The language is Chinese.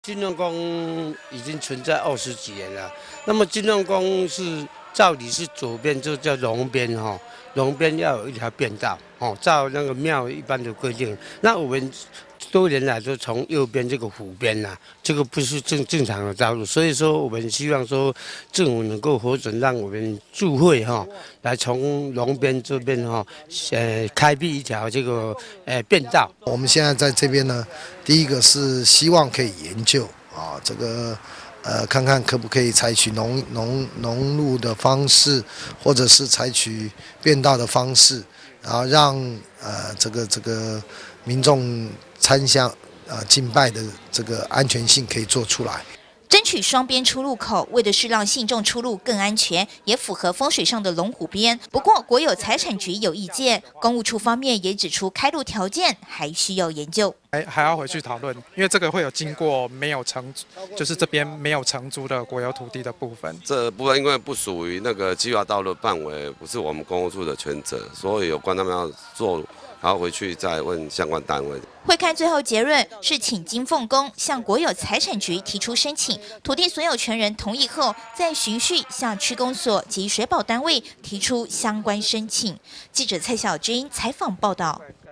金龙宫已经存在20几年了。那么金龙宫照理是左边就叫龙边哈，龙边要有一条便道哦，照那个庙一般的规定。那我们多年来都从右边这个湖边呐，这个不是正常的道路，所以说我们希望说政府能够核准让我们住会哈，来从龙边这边哈，开辟一条这个便道。 我们现在在这边呢，第一个是希望可以研究啊，这个。看看可不可以采取农路的方式，或者是采取便道的方式，然后让这个民众参香敬拜的这个安全性可以做出来。 争取双边出入口，为的是让信众出入更安全，也符合风水上的龙虎边。不过，国有财产局有意见，公务处方面也指出，开路条件还需要研究。 还要回去讨论，因为这个会有经过没有承，就是这边没有承租的国有土地的部分。 这部分因为不属于那个计划道路范围，不是我们公务处的权责，所以有关他们要做，然后回去再问相关单位。 会看最后结论是请金凤宫向国有财产局提出申请，土地所有权人同意后，再循序向区公所及水保单位提出相关申请。记者蔡小军采访报道。